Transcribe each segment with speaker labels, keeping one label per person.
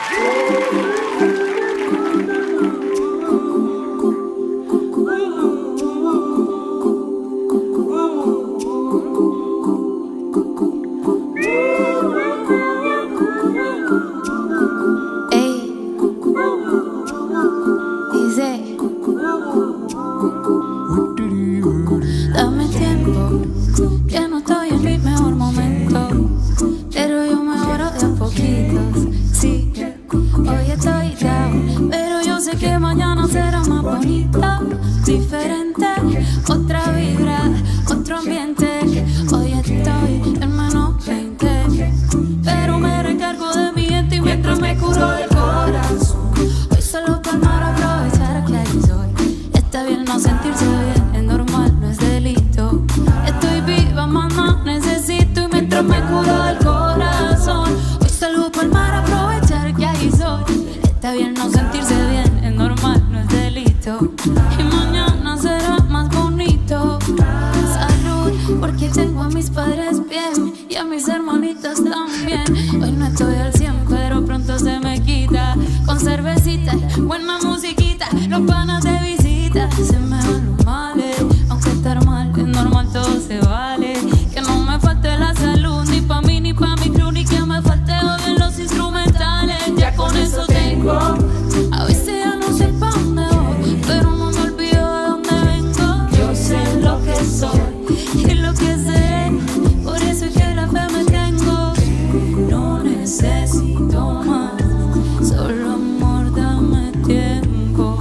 Speaker 1: Dame tiempo, que no estoy en mi mejor momento, pero yo mejoro de a poquitos. Sí, hoy estoy down, pero yo sé que mañana será más bonito, diferente, otra vibra, otro ambiente. Hoy estoy en menos 20, pero me recargo de mi gente y mientras me curo el corazón. Hoy solo para aprovechar que aquí soy. Está bien no sentirse bien, es normal, no es delito. Estoy viva, mamá, necesito y mientras me curo el corazón. Hoy salgo por el mar a aprovechar que ahí soy. Está bien no sentirse bien, es normal, no es delito. Y mañana será más bonito. Salud, porque tengo a mis padres bien y a mis hermanitas también. Hoy no estoy al 100, pero pronto se me quita. Con cervecita, buena musiquita, los panas de visita. Se me van los males, aunque estar mal es normal, todo se vale. Que no me falte la salud, ni pa' mí, ni pa' mi crew, ni que me falte odio en los instrumentales. Ya con eso tengo. A veces ya no sé pa' dónde voy, pero no me olvido de dónde vengo. Yo sé lo que soy y lo que sé, por eso es que la fe me tengo. No necesito más, solo amor, dame tiempo.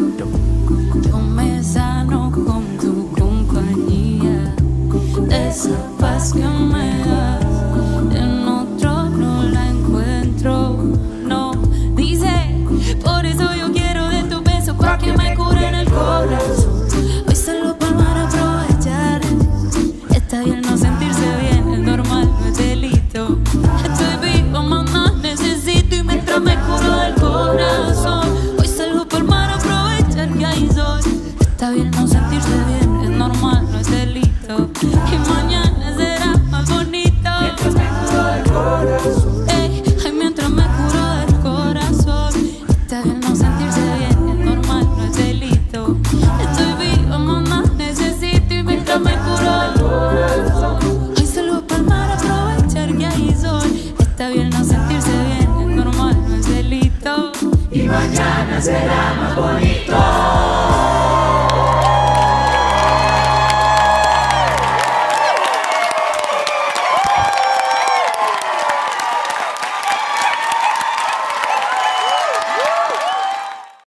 Speaker 1: Yo me sano con tu compañía, de esa paz que me das, en otro no la encuentro. No, dice, por eso yo quiero de tu beso, pa' que me curen el corazón. Hoy salgo para el mar a aprovechar. Está bien no sentirse bien, es normal, no es delito. Estoy viva, mamá, necesito y mientras me curo el corazón. Hoy salgo para el mar a aprovechar que ahí soy. Está bien no sentirse bien, es normal, no es delito. Y mañana será más bonito. Mientras me curo el corazón. Ey, ay, mientras me curo del corazón. Está bien no sentirse bien, es normal, no es delito. Estoy viva, mamá, necesito y mientras me curo el corazón. Hoy salgo para el mar a aprovechar que ahí soy. Está bien no sentirse bien, es normal, no es delito.
Speaker 2: Y mañana será más bonito.